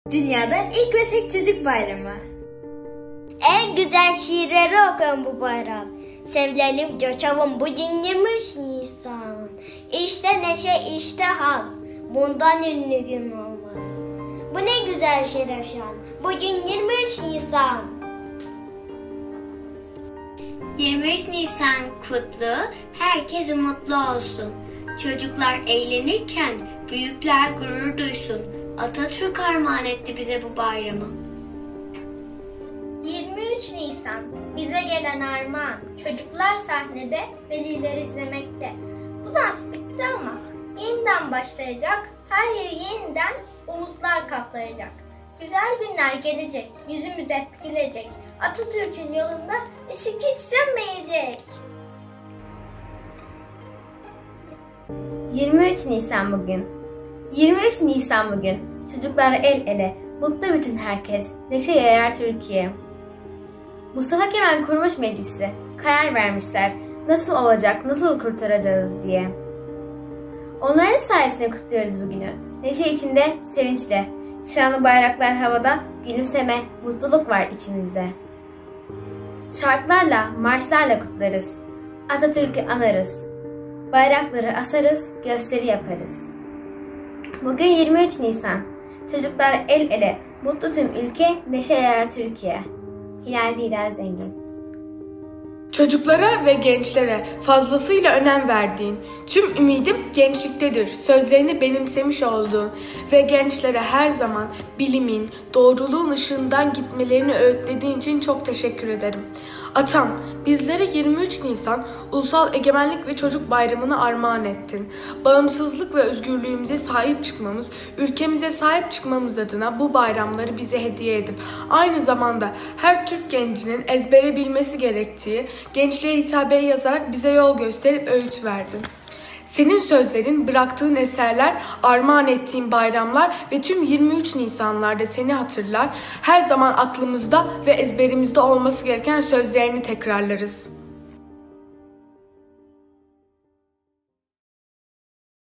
Dünyada ilk ve tek çocuk bayramı. En güzel şiirleri okuyun bu bayram. Sevilelim, coşalım, bugün 23 Nisan. İşte neşe, işte haz, bundan ünlü gün olmaz. Bu ne güzel şeref şan, bugün 23 Nisan. 23 Nisan kutlu, herkes mutlu olsun. Çocuklar eğlenirken büyükler gurur duysun. Atatürk armağan etti bize bu bayramı. 23 Nisan bize gelen armağan. Çocuklar sahnede, veliler izlemekte. Bu dans bitti ama yeniden başlayacak. Her yeri yeniden umutlar kaplayacak. Güzel günler gelecek, yüzümüz hep gülecek. Atatürk'ün yolunda ışık hiç sönmeyecek. 23 Nisan bugün. 23 Nisan bugün. Çocuklar el ele, mutlu bütün herkes, neşe yayar Türkiye. Mustafa Kemal kurmuş meclisi, karar vermişler nasıl olacak, nasıl kurtaracağız diye. Onların sayesinde kutluyoruz bugünü. Neşe içinde, sevinçle. Şanlı bayraklar havada, gülümseme, mutluluk var içimizde. Şarkılarla, marşlarla kutlarız. Atatürk'ü anarız. Bayrakları asarız, gösteri yaparız. Bugün 23 Nisan. Çocuklar el ele, mutlu tüm ülke, neşe yayar Türkiye. Hilal Didar Zengin. Çocuklara ve gençlere fazlasıyla önem verdiğin, tüm ümidim gençliktedir sözlerini benimsemiş olduğun ve gençlere her zaman bilimin, doğruluğun ışığından gitmelerini öğütlediğin için çok teşekkür ederim. Atam, bizlere 23 Nisan Ulusal Egemenlik ve Çocuk Bayramı'nı armağan ettin. Bağımsızlık ve özgürlüğümüze sahip çıkmamız, ülkemize sahip çıkmamız adına bu bayramları bize hediye edip aynı zamanda her Türk gencinin ezbere bilmesi gerektiği gençliğe hitabeyi yazarak bize yol gösterip öğüt verdin. Senin sözlerin, bıraktığın eserler, armağan ettiğin bayramlar ve tüm 23 Nisanlarda seni hatırlar, her zaman aklımızda ve ezberimizde olması gereken sözlerini tekrarlarız.